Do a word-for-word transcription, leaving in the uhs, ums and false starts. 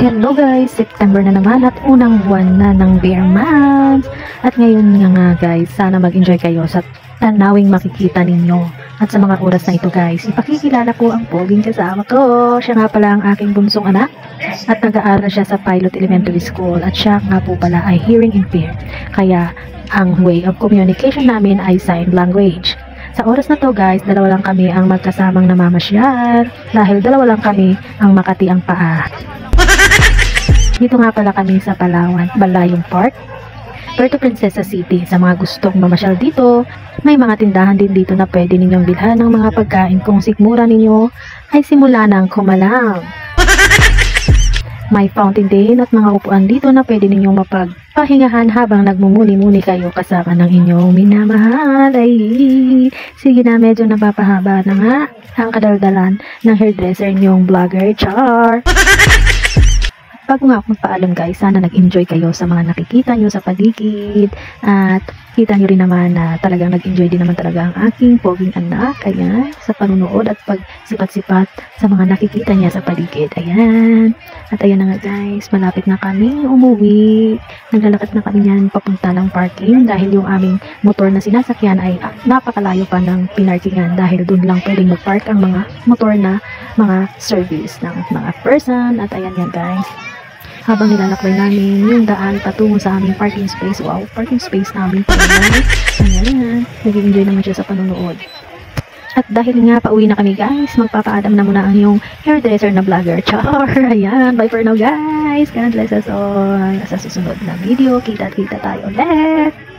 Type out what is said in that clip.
Hello guys! September na naman at unang buwan na ng Bear Month. At ngayon nga nga guys, sana mag-enjoy kayo sa tanawing makikita ninyo. At sa mga oras na ito guys, ipakikilala ko ang poging kasama ko. Siya nga pala ang aking bunsong anak at nag-aaral siya sa Pilot Elementary School. At siya nga po pala ay hearing impaired. Kaya ang way of communication namin ay sign language. Sa oras na to guys, dalawa lang kami ang magkasamang namamasyal dahil dalawa lang kami ang makati ang paa. Dito nga pala kami sa Palawan, Balayong Park, Puerto Princesa City. Sa mga gustong mamasyal dito, may mga tindahan din dito na pwede ninyong bilhan ng mga pagkain kung sikmura ninyo ay simula ng kumalang. May fountain din at mga upuan dito na pwede ninyong mapagpahingahan habang nagmumuni-muni kayo kasama ng inyong minamahal. Ay, sige na, medyo napapahaba na nga ang kadaldalan ng hairdresser niyong vlogger, Char. Bago nga ako magpaalam guys, sana nag-enjoy kayo sa mga nakikita nyo sa paligid at kita nyo rin naman na talagang nag-enjoy din naman talaga ang aking poging anak, ayan, sa panunood at pagsipat-sipat sa mga nakikita niya sa paligid, ayan. At ayan na nga guys, malapit na kami umuwi, naglalakad na kami niyan papunta ng parking dahil yung aming motor na sinasakyan ay ah, napakalayo pa ng pinarkingan dahil dun lang pwedeng mag-park ang mga motor na mga service ng mga person. At ayan yan guys, habang nilalakbay namin yung daan patungo sa aming parking space. Wow, parking space namin pala. Ayan, nag-enjoy naman siya sa panonood. At dahil nga pauwi na kami guys, magpapaalam na muna ang yung hairdresser na vlogger, Char. Ayan, bye for now guys. God bless us all. Sa susunod na video, kita-kita tayo ulit.